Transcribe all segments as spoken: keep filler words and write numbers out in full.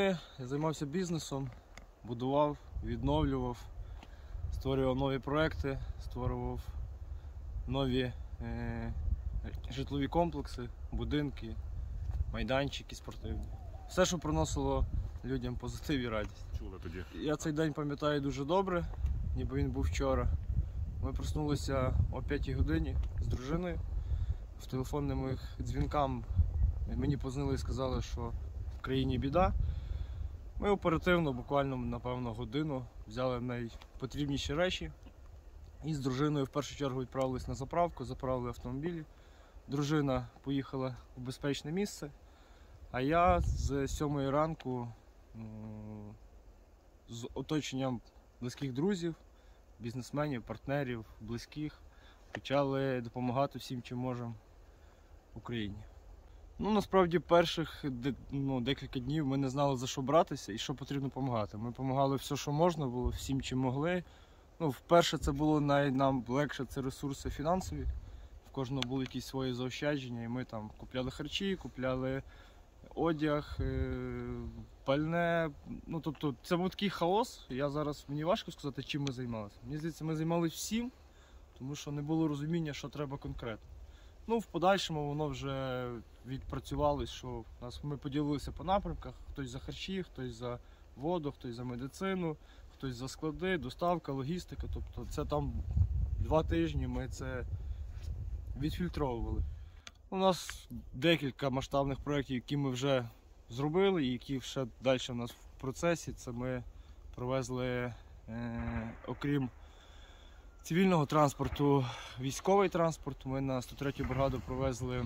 війни я займався бізнесом, будував, відновлював, створював нові проекти, створював нові е, житлові комплекси, будинки, майданчики спортивні. Все, що приносило людям позитив і радість. Чули тоді? Я цей день пам'ятаю дуже добре, ніби він був вчора. Ми проснулися о п'ятій годині з дружиною. В телефонним дзвінкам мені позвонили і сказали, що в країні біда. Ми оперативно, буквально, напевно, годину взяли найпотрібніші речі і з дружиною в першу чергу відправились на заправку, заправили автомобілі. Дружина поїхала в безпечне місце, а я з сьомої ранку з оточенням близьких друзів, бізнесменів, партнерів, близьких почали допомагати всім, чим можемо Україні. Ну, насправді, перших ну, декілька днів ми не знали, за що братися і що потрібно допомагати. Ми допомагали все, що можна було, всім, чим могли. Ну, вперше це було най, нам легше, це ресурси фінансові. В кожного були якісь свої заощадження, і ми там купляли харчі, купляли одяг, пальне. Ну, тобто, це був такий хаос. Я зараз, мені важко сказати, чим ми займалися. Мені здається, ми займалися всім, тому що не було розуміння, що треба конкретно. Ну, в подальшому воно вже відпрацювалося, що нас, ми поділилися по напрямках, хтось за харчі, хтось за воду, хтось за медицину, хтось за склади, доставка, логістика. Тобто це там два тижні ми це відфільтровували. У нас декілька масштабних проєктів, які ми вже зробили і які ще далі в нас в процесі. Це ми провезли, е, окрім цивільного транспорту, військовий транспорт. Ми на сто третю бригаду провезли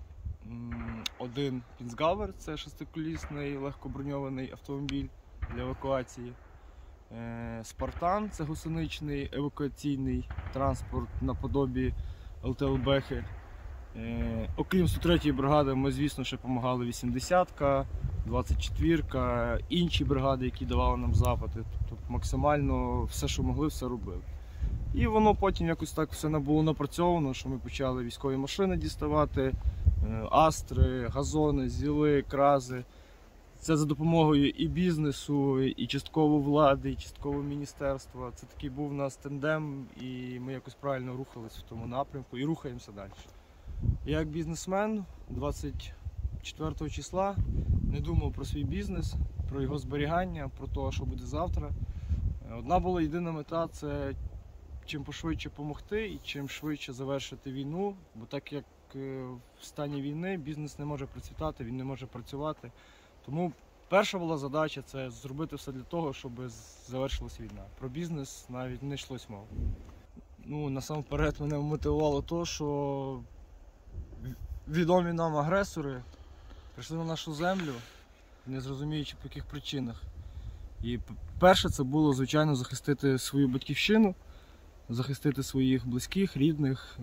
один Пінцгавер, це шестиколісний легкоброньований автомобіль для евакуації. Спартан, це гусеничний евакуаційний транспорт наподобі ел те ел Бехи. Окрім сто третьої бригади, ми, звісно, ще допомагали вісімдесятка, двадцять четвірка, інші бригади, які давали нам запити. Тобто максимально все, що могли, все робили. І воно потім якось так все було напрацьовано, що ми почали військові машини діставати, астри, газони, зіли, крази. Це за допомогою і бізнесу, і частково влади, і частково міністерства. Це такий був у нас тандем, і ми якось правильно рухалися в тому напрямку і рухаємося далі. Я як бізнесмен двадцять четвертого числа не думав про свій бізнес, про його зберігання, про те, що буде завтра. Одна була єдина мета – це чим пошвидше допомогти і чим швидше завершити війну, бо так як в стані війни бізнес не може процвітати, він не може працювати. Тому перша була задача – це зробити все для того, щоб завершилась війна. Про бізнес навіть не йшлось мова. Ну, насамперед мене мотивувало те, що відомі нам агресори прийшли на нашу землю, не зрозуміючи по яких причинах. І перше це було, звичайно, захистити свою батьківщину, захистити своїх близьких, рідних,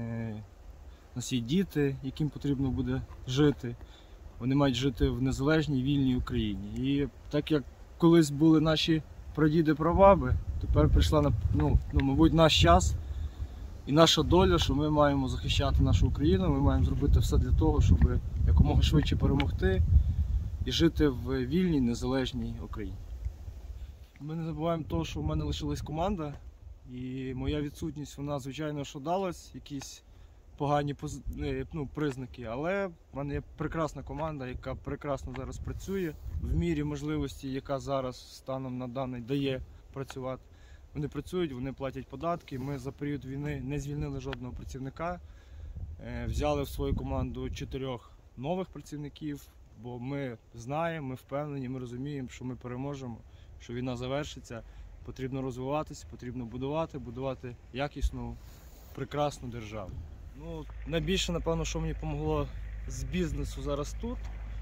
у нас є діти, яким потрібно буде жити. Вони мають жити в незалежній, вільній Україні. І так як колись були наші прадіди-прабаби, тепер прийшла, ну, ну, мабуть, наш час і наша доля, що ми маємо захищати нашу Україну, ми маємо зробити все для того, щоб якомога швидше перемогти і жити в вільній, незалежній Україні. Ми не забуваємо того, що в мене лишилась команда, і моя відсутність, вона, звичайно, що далась, якісь погані ну, признаки, але в мене є прекрасна команда, яка прекрасно зараз працює, в мірі можливості, яка зараз станом на даний дає працювати. Вони працюють, вони платять податки, ми за період війни не звільнили жодного працівника, взяли в свою команду чотирьох нових працівників, бо ми знаємо, ми впевнені, ми розуміємо, що ми переможемо, що війна завершиться, потрібно розвиватися, потрібно будувати, будувати якісну, прекрасну державу. Ну, найбільше, напевно, що мені допомогло з бізнесу зараз тут,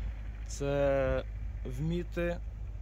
це вміти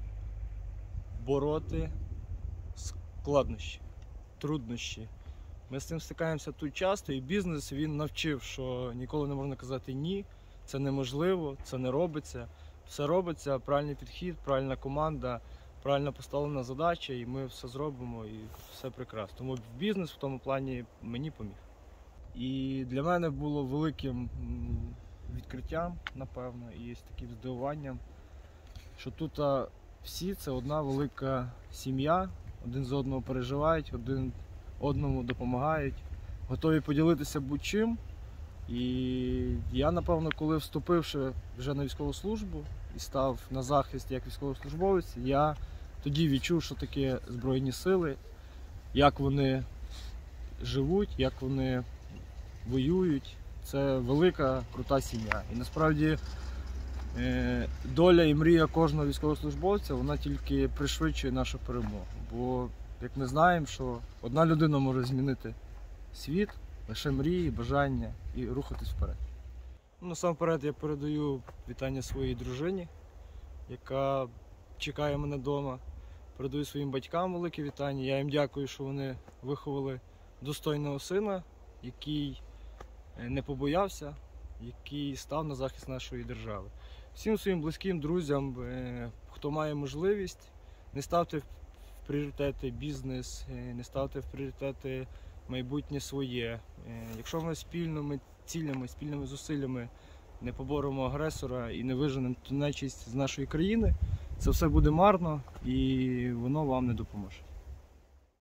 бороти складнощі, труднощі. Ми з цим стикаємося тут часто, і бізнес, він навчив, що ніколи не можна казати ні, це неможливо, це не робиться. Все робиться, правильний підхід, правильна команда, правильно поставлена задача, і ми все зробимо, і все прекрасно. Тому бізнес в тому плані мені поміг. І для мене було великим відкриттям, напевно, і таким здивуванням, що тут а, всі це одна велика сім'я, один з одного переживають, один одному допомагають, готові поділитися будь-чим. І я, напевно, коли вступивши вже на військову службу і став на захист як військовослужбовець, я тоді відчув, що таке Збройні Сили, як вони живуть, як вони воюють. Це велика, крута сім'я. І насправді доля і мрія кожного військовослужбовця, вона тільки пришвидшує нашу перемогу. Бо, як ми знаємо, що одна людина може змінити світ, лише мрії, бажання і рухатись вперед. Ну, насамперед я передаю вітання своїй дружині, яка чекає мене вдома. Передаю своїм батькам велике вітання. Я їм дякую, що вони виховали достойного сина, який не побоявся, який став на захист нашої держави. Всім своїм близьким, друзям, хто має можливість, не ставте в пріоритети бізнес, не ставте в пріоритети майбутнє своє. Якщо ми спільними цілями, спільними зусиллями не поборемо агресора і не виженемо ту нечисть з нашої країни, це все буде марно і воно вам не допоможе.